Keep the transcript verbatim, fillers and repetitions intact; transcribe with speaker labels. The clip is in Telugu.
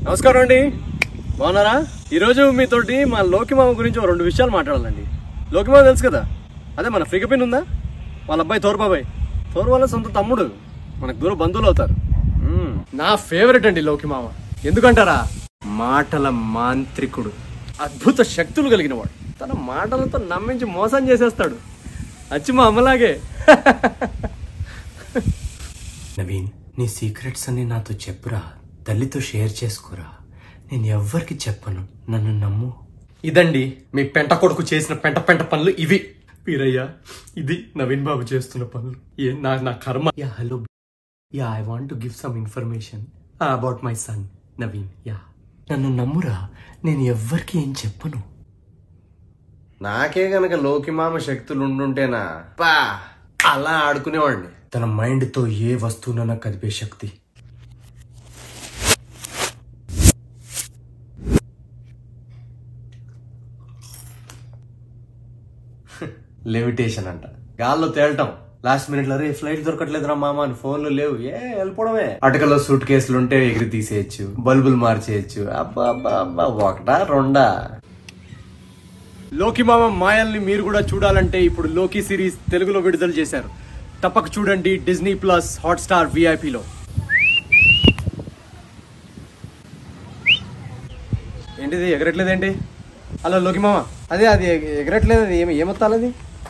Speaker 1: నమస్కారం అండి, బాగున్నారా? ఈరోజు మీతోటి మా లోకి మామ గురించి రెండు విషయాలు మాట్లాడాలండి. లోకి మామ తెలుసు కదా, అదే మన ఫ్రికపిన్ ఉందా, వాళ్ళ అబ్బాయి తోరు బాబాయ్. తోరు వాళ్ళ సొంత తమ్ముడు, మనకు దూరం బంధువులు అవుతారు. నా ఫేవరెట్ అండి లోకి మామ. ఎందుకంటారా, మాటల మాంత్రికుడు, అద్భుత శక్తులు కలిగిన వాడు. తన మాటలతో నమ్మించి మోసం చేసేస్తాడు. అచ్చి మా అమ్మలాగే.
Speaker 2: నవీన్, నీ సీక్రెట్స్ అన్ని నాతో చెప్పురా, తల్లితో షేర్ చేసుకోరా. నేను ఎవ్వరికి చెప్పను, నన్ను నమ్ము.
Speaker 1: ఇదండి మీ పెంట కొడుకు చేసిన పెంట పెంట పనులు ఇవి. వీరయ్య, ఇది నవీన్ బాబు చేస్తున్న పనులు. ఏ నా నా కర్మ.
Speaker 2: Yeah hello, yeah I want to give some information about my son Naveen. Yeah నన్ను నమ్మురా, నేను ఎవ్వరికి ఏం చెప్పను.
Speaker 1: నాకే గనక లోకి మామ శక్తులు ఉండుంటేనా పా అలా ఆడుకునేవాడిని.
Speaker 2: తన మైండ్ తో ఏ వస్తువునైనా కదిపే శక్తి.
Speaker 1: లెవిటేషన్ అంట, గాల్లో తేలటం. లాస్ట్ మినిట్ లో రే ఫ్లైట్ దొరకట్లేదురా మామ అని ఫోన్లు లేవు, ఏ వెళ్ళిపోవడమే. అటకలో సూట్ కేసులు ఉంటే ఎగిరి తీసేయచ్చు, బల్బులు మార్చేయచ్చు. అబ్బా అబ్బా అబ్బా, ఒకటా రెండా? లోకి మామ మాయల్ని మీరు కూడా చూడాలంటే ఇప్పుడు లోకి సిరీస్ తెలుగులో విడుదల చేశారు. తప్పక చూడండి డిజ్నీ ప్లస్ హాట్ స్టార్ విఐపిలో. ఏంటిది ఎగరట్లేదేంటి? హలో లోకి మామ, అదే అది ఎగరట్లేదు, అది ఏమి ఏమొత్తాలది?